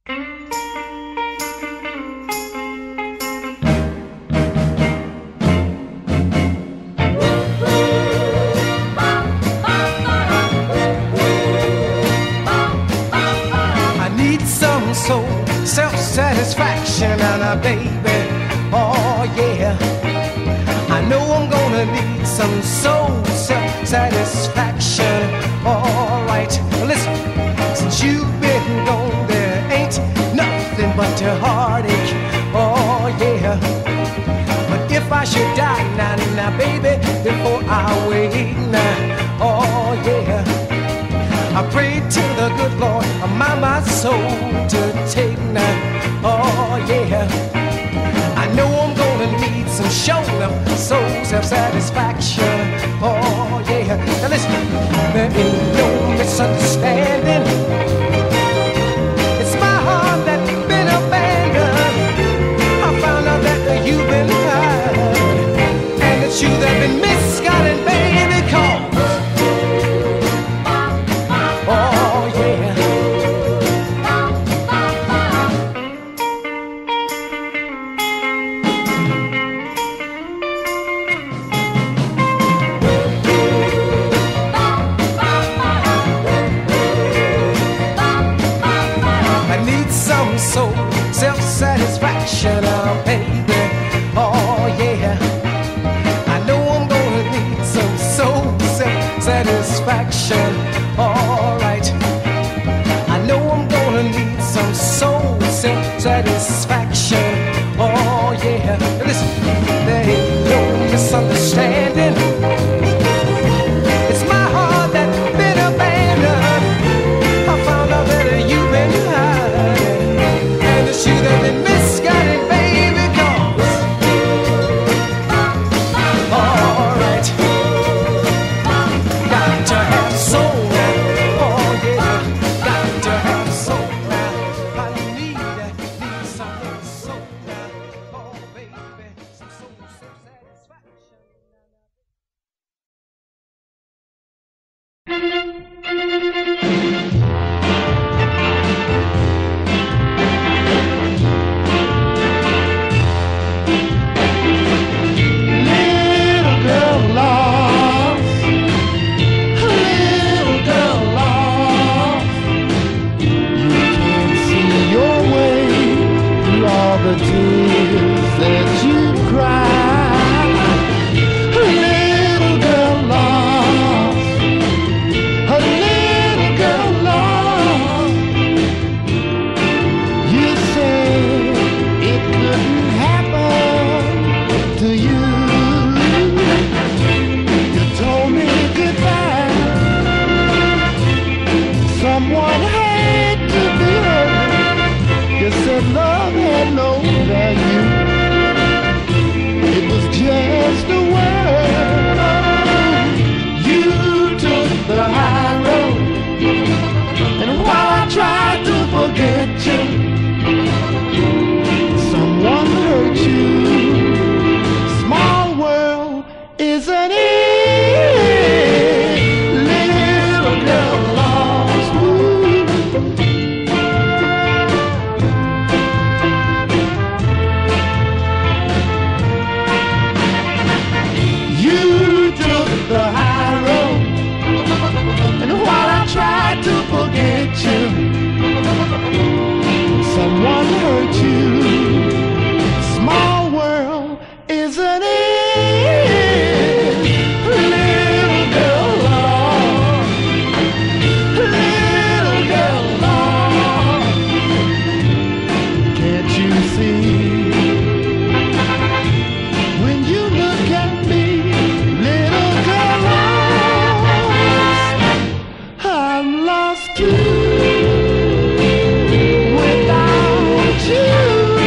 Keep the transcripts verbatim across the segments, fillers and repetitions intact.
Soul, self-satisfaction, and a baby, oh yeah. I know I'm gonna need some soul, self-satisfaction. Alright, listen, since you've been gone, there ain't nothing but a heartache, oh yeah. But if I should die now, now baby, before I wait now, oh yeah, I pray to the good Lord, mind my soul to take now, oh yeah. I know I'm gonna need some show of soul self-satisfaction, oh yeah. Now listen, there ain't no misunderstanding. It's my heart that's been abandoned. I found out that you've been hurt, and it's you that been misguided, baby, cause soul, self-satisfaction, oh baby, oh yeah. I know I'm gonna need some soul, self-satisfaction, alright. I know I'm gonna need some soul, self-satisfaction, oh yeah. Listen, there ain't no misunderstanding. It's my heart that's been abandoned. I found out that you've been hiding, and it's you that been misguided, baby, cause alright, got to have soul now, oh yeah, got to have soul now. I need, need some soul now, oh baby, some soul, self-satisfaction. The tears that you cry, a little girl lost, a little girl lost. You said it couldn't happen to you. You told me goodbye. Someone had to be hurt. You said love had no value. It was just a word. You took the high road, and while I tried to forget you, someone hurt you. Small world, isn't it? Little girl lost. Ooh. The high road, and while I tried to forget you, someone hurt you. Small world, isn't it? Little girl lost, little girl lost. Can't you see? When you look at me, lost you without you.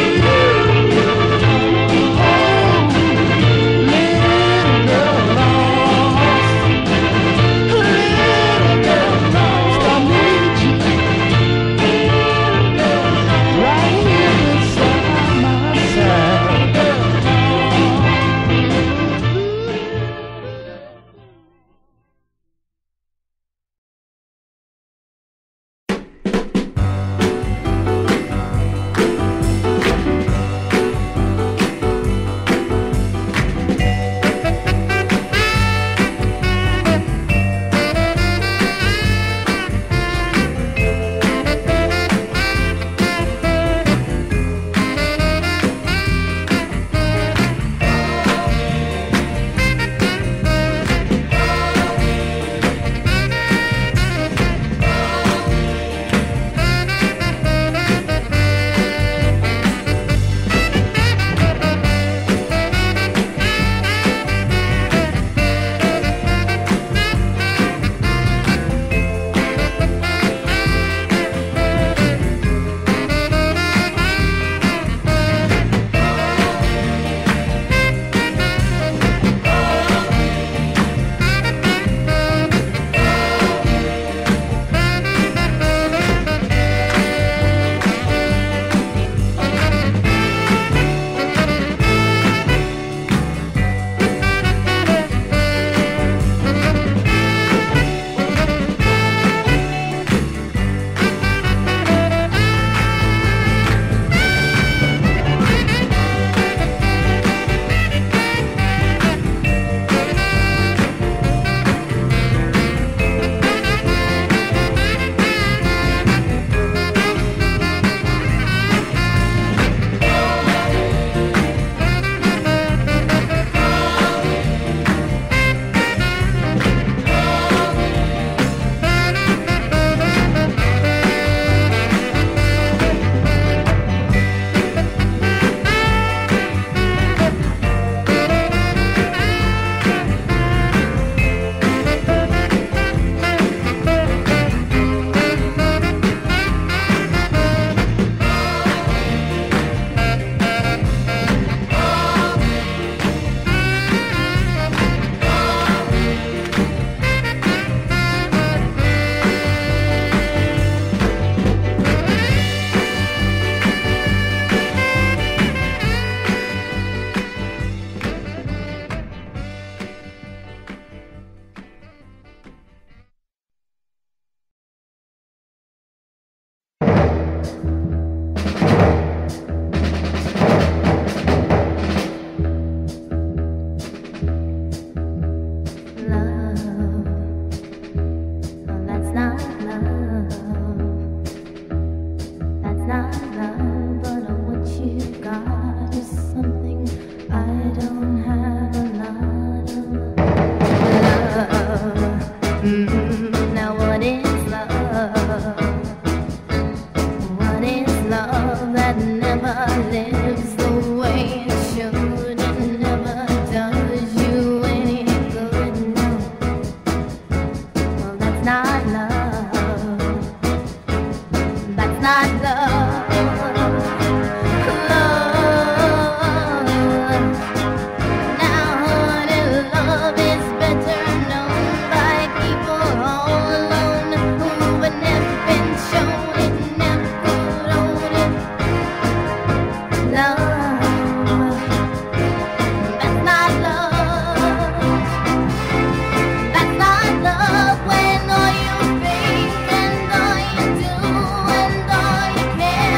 When all you think and all you do and all you care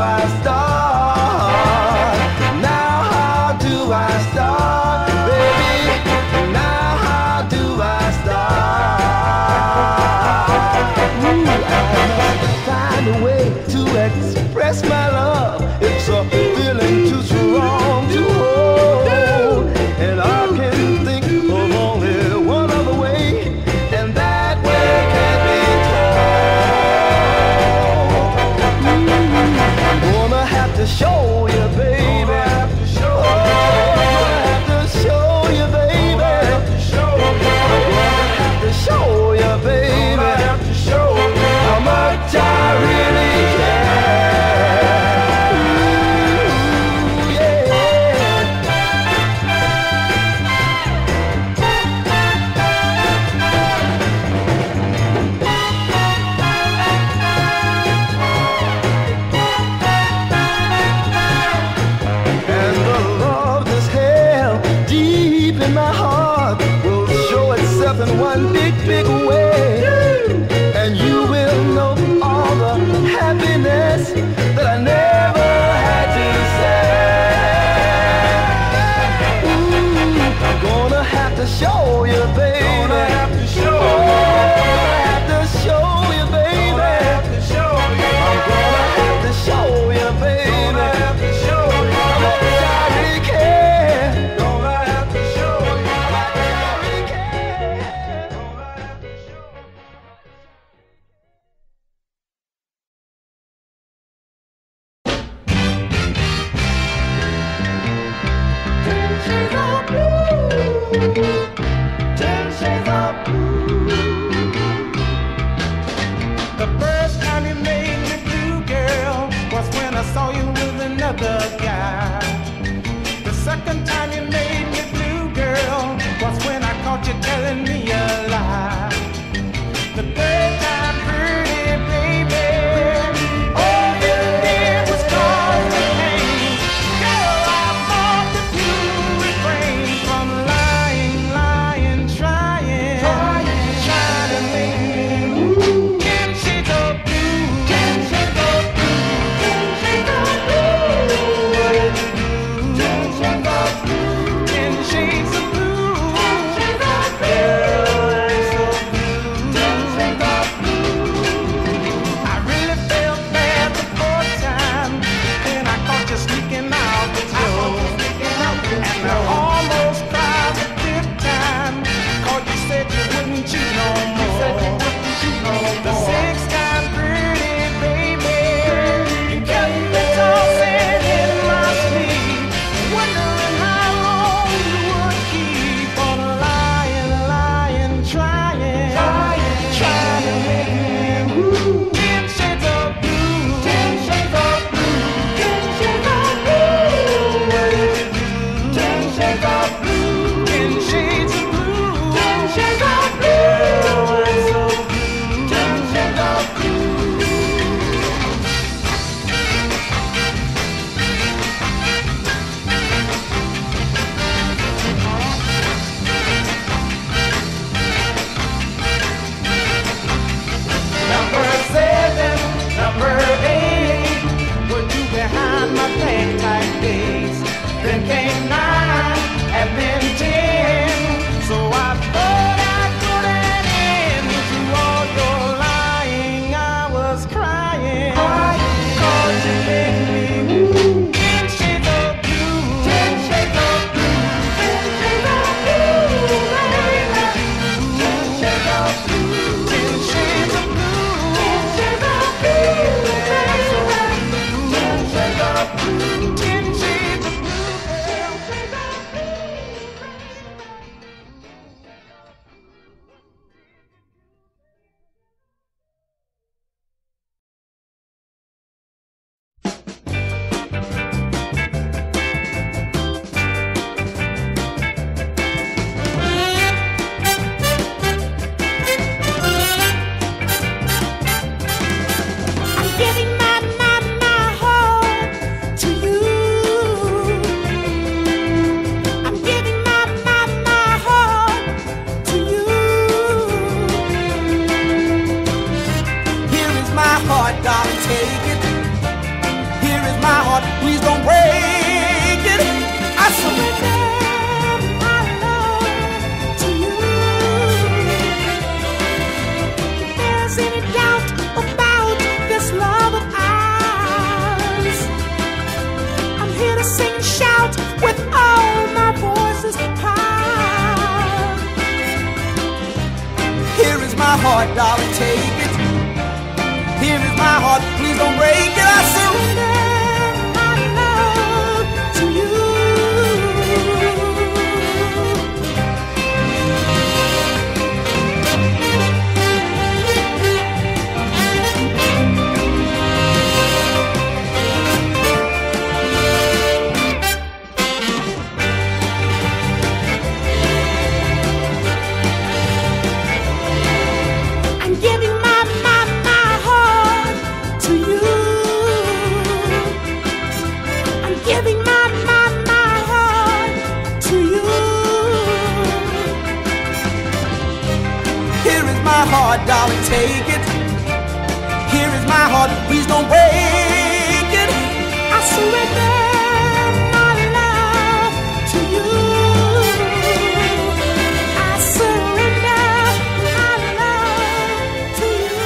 I start? Now how do I start, baby? Now how do I start? Ooh, I must find a way to express my love. It's a feeling too strong to hold, and I can think of only one other way, and that way can't be told. I'm gonna have to show you, baby. Oh, I'm gonna have to show you, baby. I'm gonna have to show you, baby, how much I really care. Ooh, yeah. And the love that's held deep in my heart will show itself in one big, big way. And you will know all the happiness that I never had to say. Ooh, I'm gonna have to show you, baby. Gonna have to show you. Gonna have to show you, baby. I'm gonna have to show you, baby. How much I really care. Gonna have to show you how much I really care. Gonna have to show you. Ten shades of blue. Ten shades of blue. The first time you made me blue, girl, was when I saw you with another guy. The second time you made me blue, girl, was when I caught you telling me a lie. The third time, pretty baby, all you did was cause me pain. Girl, I fought to do refrain from lying, lying, trying, trying to make me move. Ten shades of blue, ten shades of blue, ten shades of blue. heart, darling, take it. Here is my heart, please don't break it. I surrender my love to you. Heart, darling, take it. Here is my heart, please don't break it. I surrender my love to you. I surrender my love to you.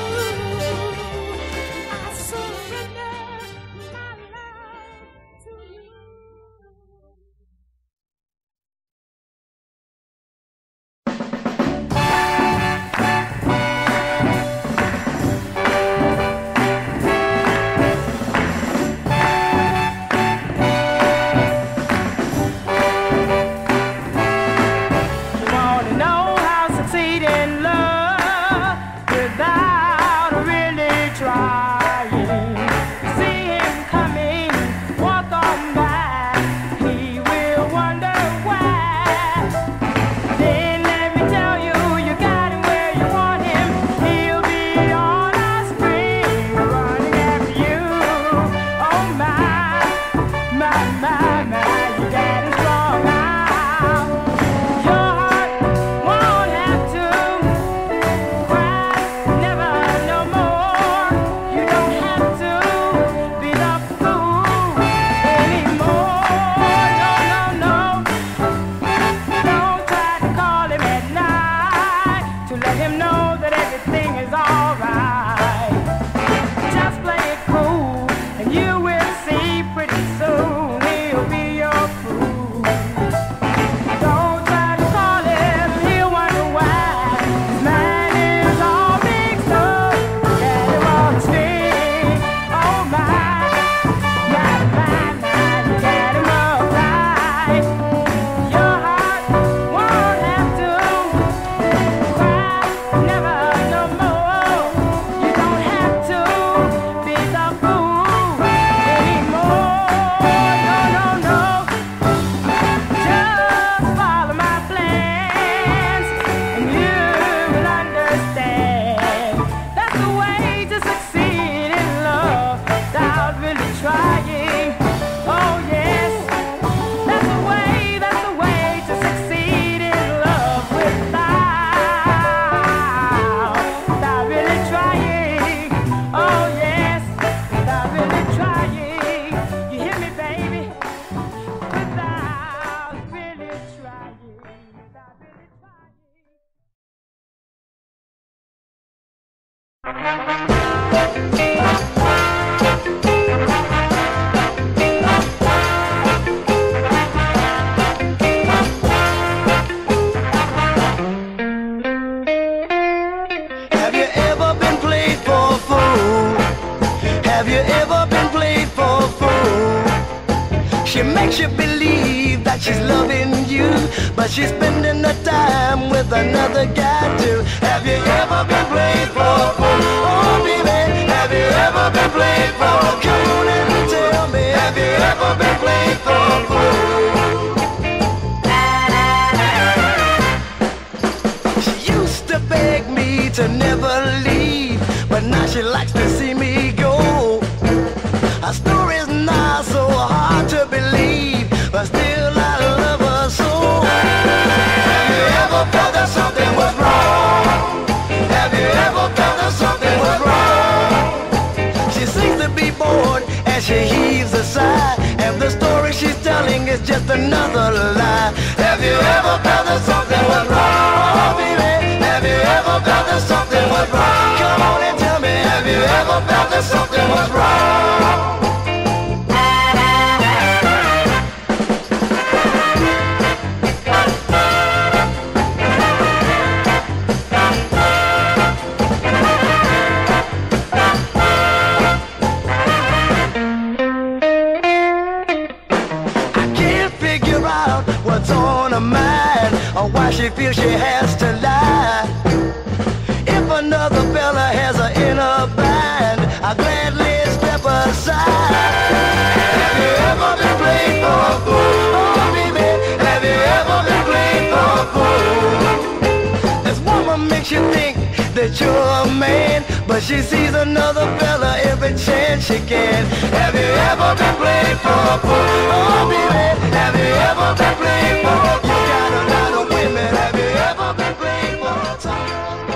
I surrender my love to you. She makes you believe that she's loving you, but she's spending the time with another guy too. Have you ever been played for a fool? Oh baby, have you ever been played for a fool? Come on and tell me, have you ever been played for a fool? She used to beg me to never leave, but now she likes to see me go. Her story's not so hard to believe, but still I love her so. Have you ever felt that something was wrong? Have you ever felt that something was wrong? She seems to be bored as she heaves a sigh, and the story she's telling is just another lie. Have you ever felt that something was wrong? Oh baby, have you ever felt that something was wrong? Come on and tell me, have you ever felt that something was wrong? her mind, or why she feels she has to lie. If another fella has her in a bind, I'll gladly step aside. Have you ever been played for a fool? Oh baby, have you ever been played for a fool? This woman makes you think that you're a man, but she sees another fella every chance she can. Have you ever been played for a fool? Oh baby, have you ever been played for a fool? You got a lot of women. Have you ever been played for a fool?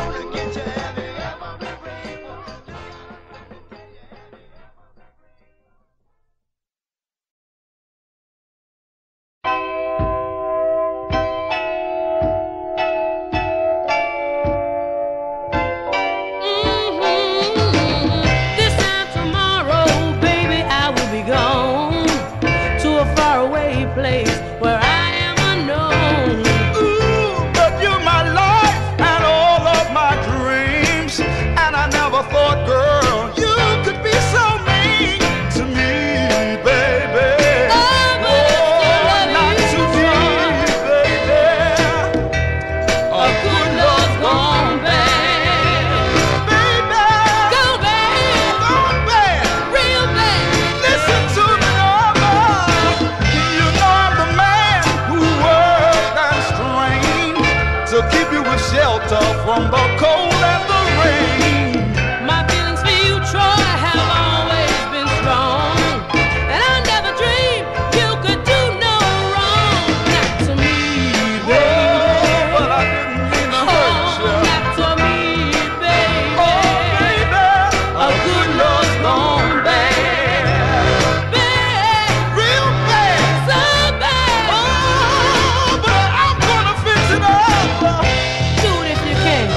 From the cold and the rain. My feelings for you, Troy, have always been strong, and I never dreamed you could do no wrong. Not to me, baby. Oh, but I didn't mean to hurt you. Oh, not to me, baby. Oh, baby, a good love's gone bad. Bad. Real bad. So bad. Oh, but I'm gonna fix it up. Do it if you can.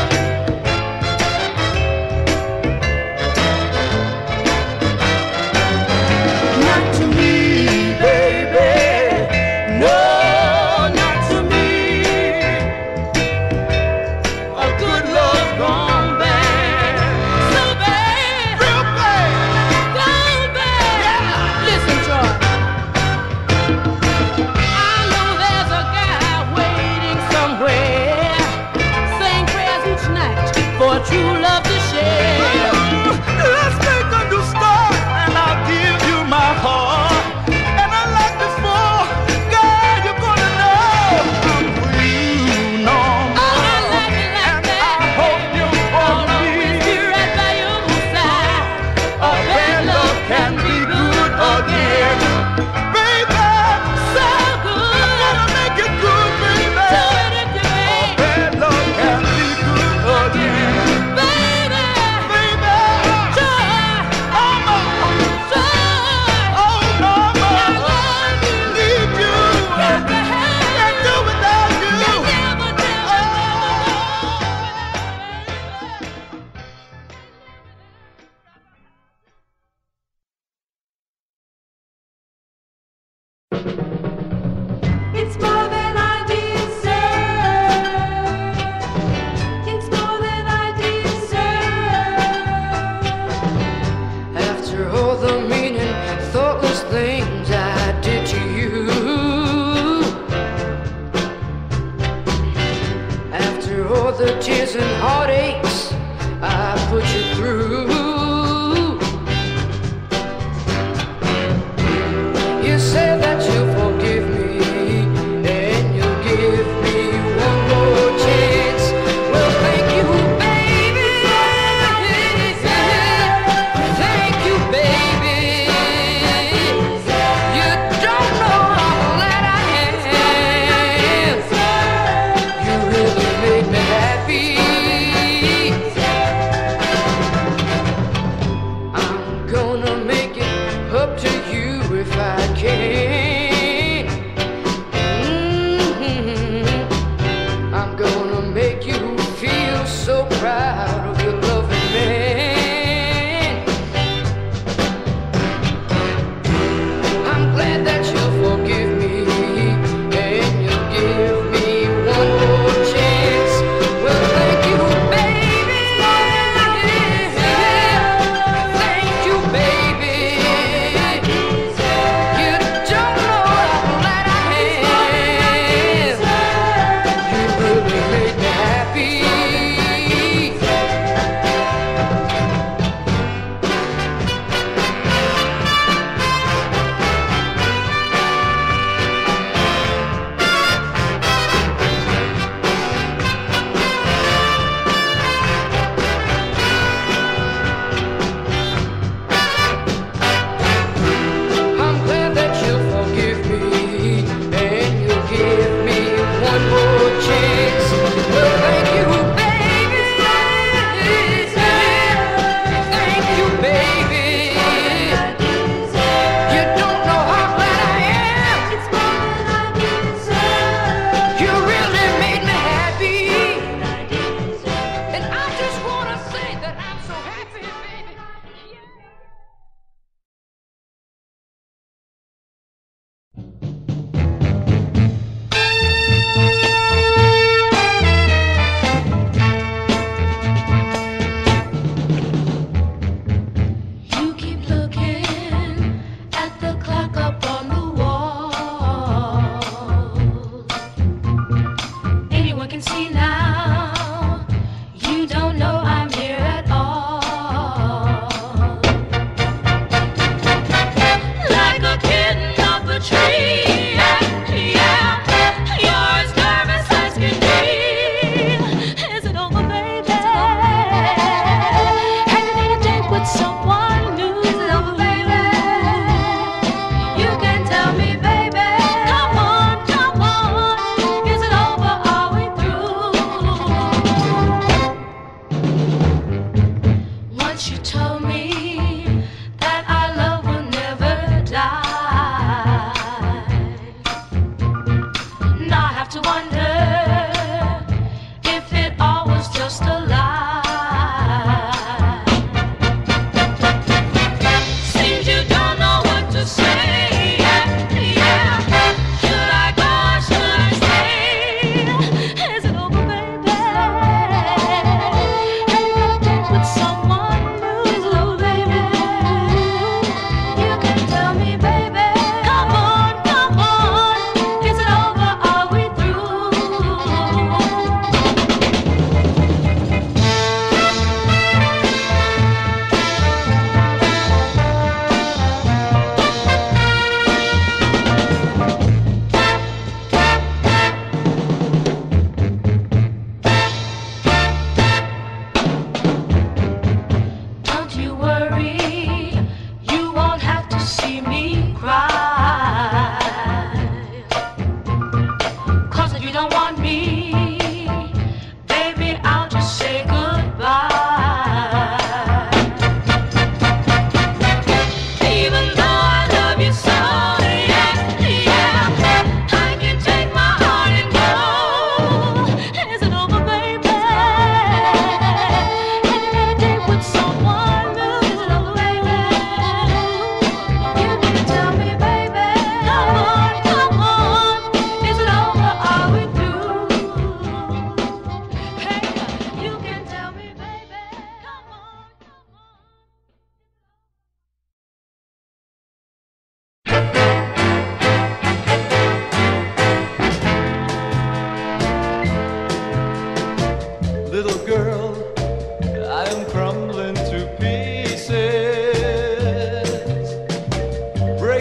Not to me, baby. No, not to me. A good love's gone bad. So bad. Real bad. Gone bad. Listen, Troy. I know there's a guy waiting somewhere, saying prayers each night for true love to share. Let's make a new start, and I'll give you my heart. And I like before, girl, you're gonna know I'm for you, no Oh, more. I like it like And that. I hope you I'll want always me. be right by your side. A bad love can be good again, baby. So I'm good. gonna make it good, baby. Do it if you A can. bad love can be good again, Baby. baby. Troy. Oh, no. Troy. Oh, no, no. I love you. Need you. Got to have Can't do without you. you. Never, never, It's more than I deserve. It's more than I deserve. After all the meaning, thoughtless things I did to you, after all the tears and heartaches I put you through, you said that you forgive me and you'll give me one more chance. Well, thank you, baby. Thank you, baby. You don't know all that I am. You really made me happy. I'm gonna make it up to you if I can.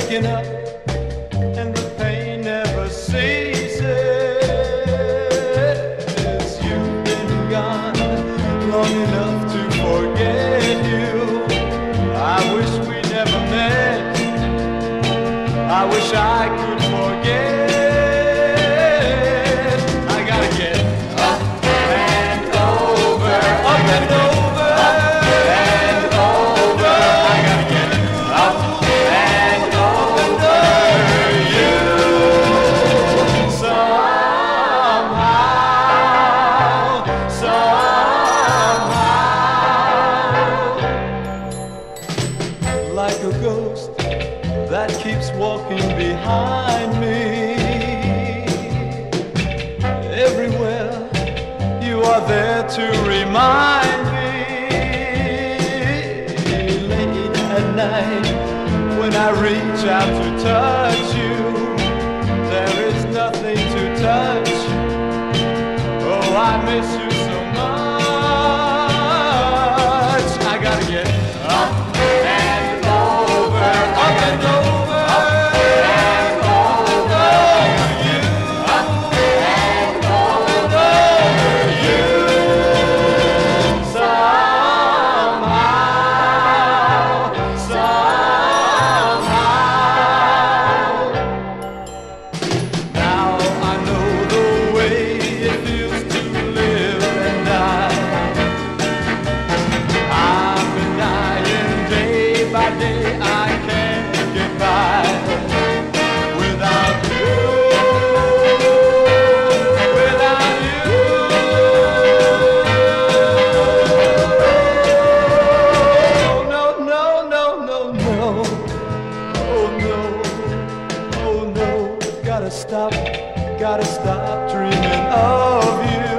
waking up and the pain never ceases. You've been gone long enough to forget you. I wish we never met. I wish I could forget. I gotta get up and over, up and over, and over. I gotta get up and over you somehow, somehow. Like a ghost that keeps walking behind me. Everywhere you are there to remind me. Late at night when I reach out to touch you, there is nothing to touch. Oh, I miss you so much. I gotta get up and over, up and over. Gotta stop dreaming of you.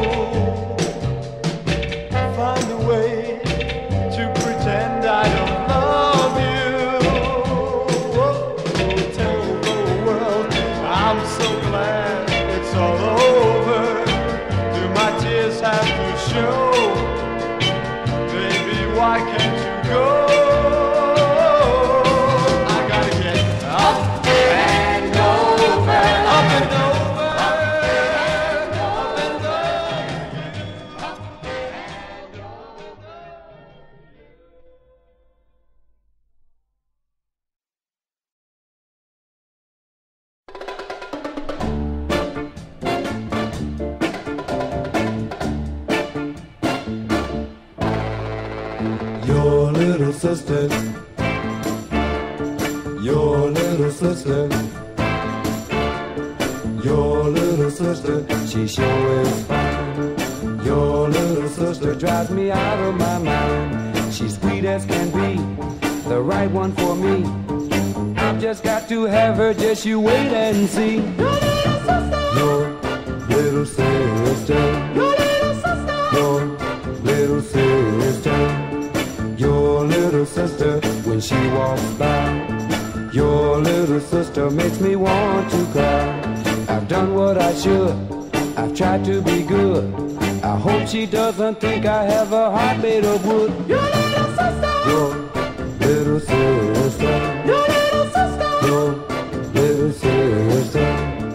Find a way to pretend I don't love you. Oh, tell the world I'm so glad it's all over. Do my tears have to show? Baby, why can't you go? I gotta get up and over, up and over. Your little sister, your little sister, your little sister, she sure is fine. Your little sister drives me out of my mind. She's sweet as can be, the right one for me. I've just got to have her, just you wait and see. Your little sister, your little sister, your little sister. Your little sister, when she walks by, your little sister makes me want to cry. I've done what I should, I've tried to be good. I hope she doesn't think I have a heart made of wood. Your little sister, your little sister, your little sister, your little sister.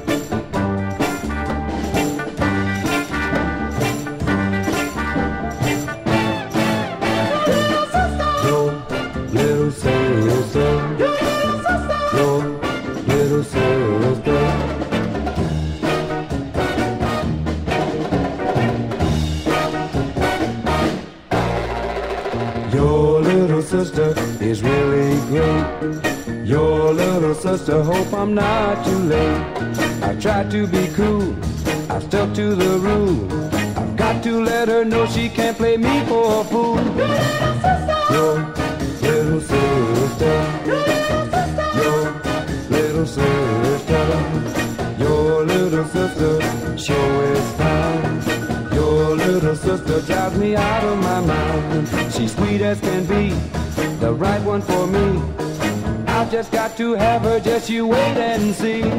Your little sister is really great. Your little sister, hope I'm not too late. I tried to be cool, I stuck to the rule. I've got to let her know she can't play me for a fool. Your little sister, your little sister, your little sister sure is fine. Your little sister drives me out of my mind. She's sweet as can be, the right one for me. I've just got to have her, just you wait and see. Your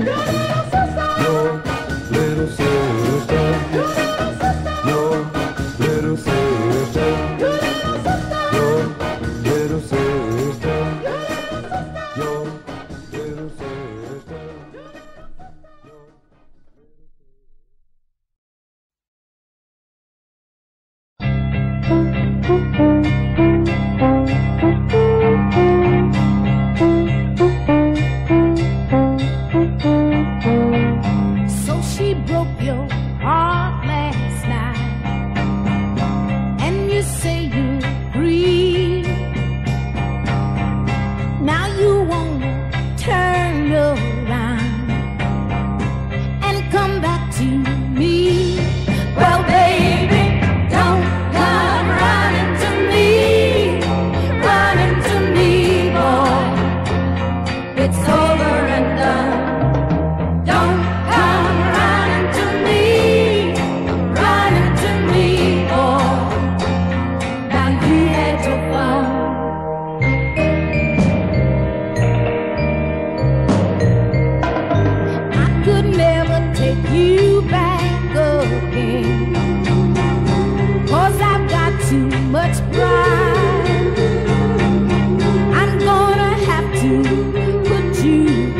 little sister, your little sister, your little sister, your it's over and done. Don't come running to me, running to me, boy. Now you had your fun. I could never take you back again, 'cause I've got too much pride. I'm gonna have to put you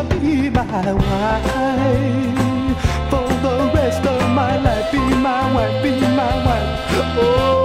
to be my wife for the rest of my life. Be my wife, be my wife. Oh.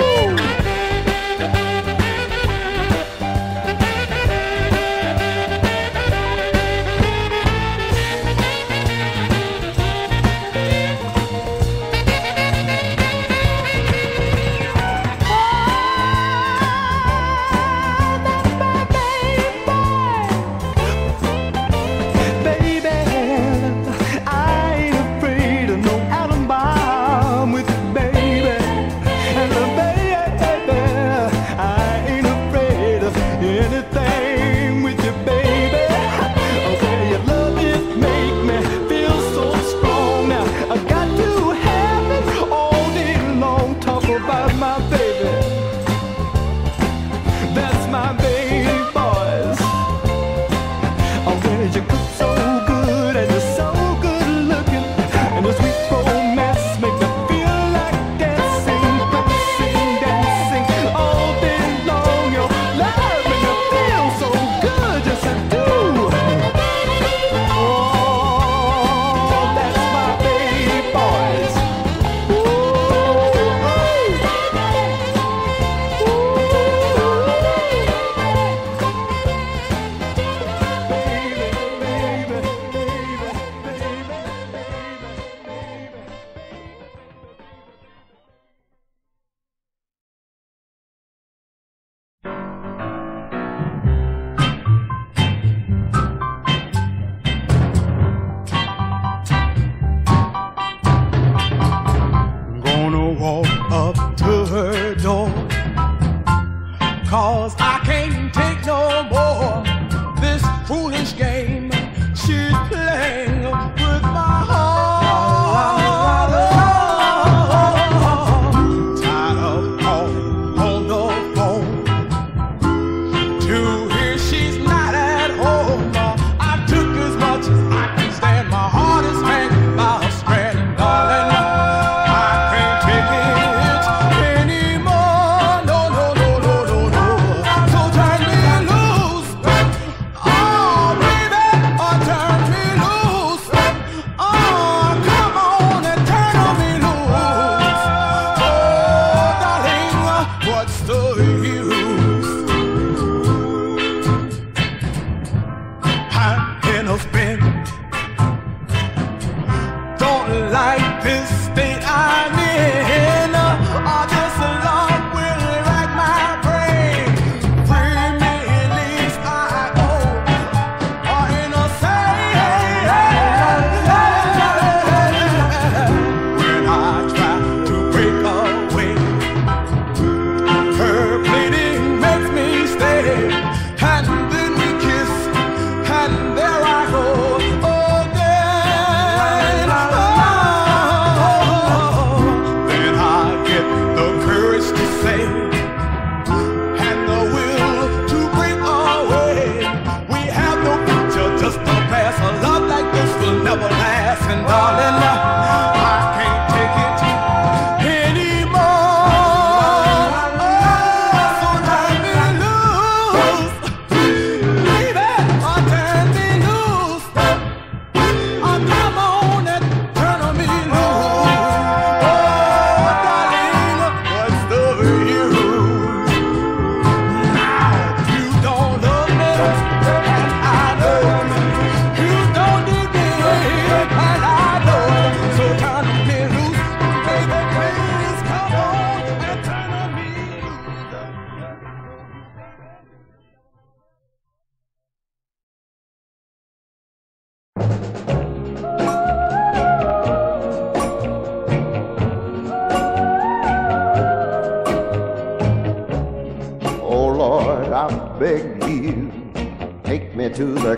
beg you, take me to the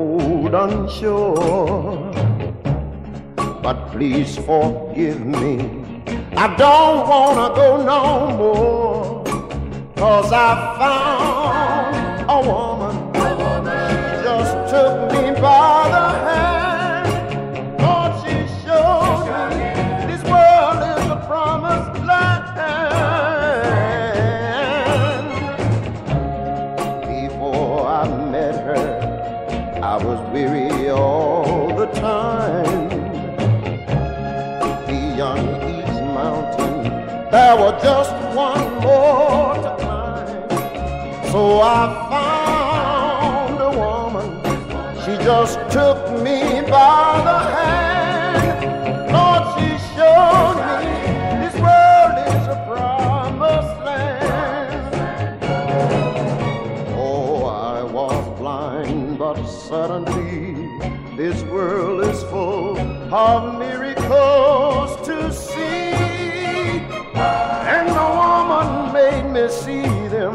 golden shore. But please forgive me, I don't wanna go no more. 'Cause I found a woman, she just took me by the hand. Lord, she showed me this world is a promised land. Before I met her, I was weary all So I found a woman, she just took me by the hand. Lord, she showed me this world is a promised land. Oh, I was blind, but suddenly this world is full of miracles to see. And the woman made me see them.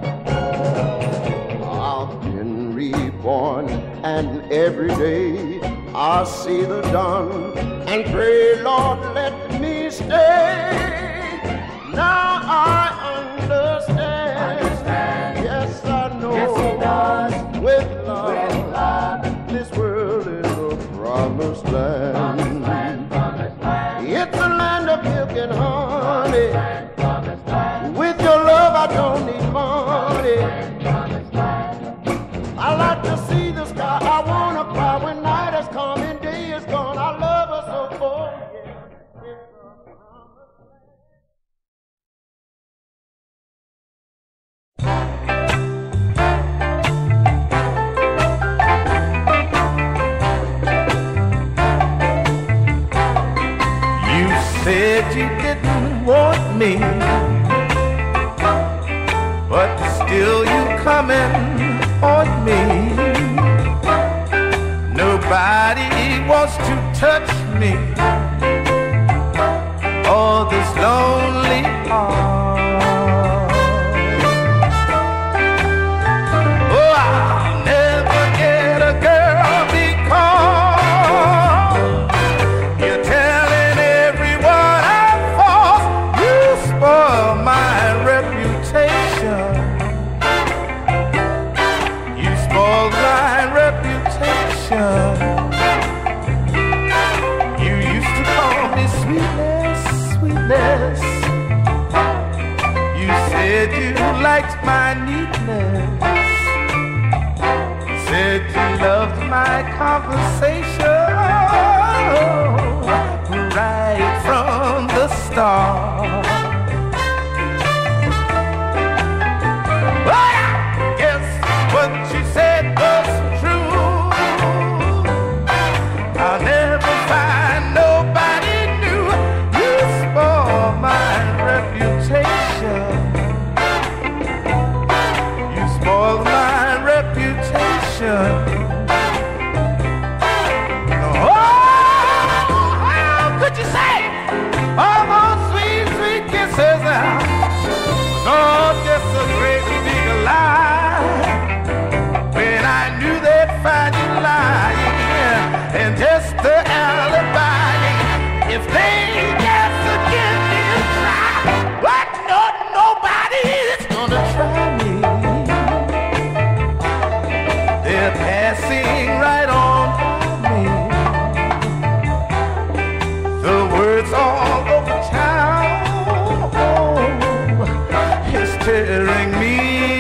I've been reborn, and every day I see the dawn and pray, Lord, let me stay. Now I understand. understand. Yes, I know. Yes, he does. With love, With love. This world is a promised land. Promised land, promised land. It's a land of milk and honey. Promised land, promised land. With your love, I don't need money. Promised land, promised land. I like to see the sky. I wanna cry when night has come and day is gone. I love her so full. You said you didn't want me, but still you come and haunt me. Nobody wants to touch me, all this lonely heart. Oh, I'll never get a girl because you're telling everyone I'm false. You spoil my reputation. You spoil my reputation. You used to call me sweetness, sweetness. You said you liked my neatness. Said you loved my conversation right from the start. But I guess what you said was true. I'll never find nobody new. You spoil my reputation. You spoil my reputation. Oh, how could you say all those sweet, sweet kisses? Oh, just a great big lie. When I knew they'd find you lying, and just the alibi. If they just give me a try, but no, nobody's gonna try me. They're passing right on by me. The words all over town, oh, is tearing me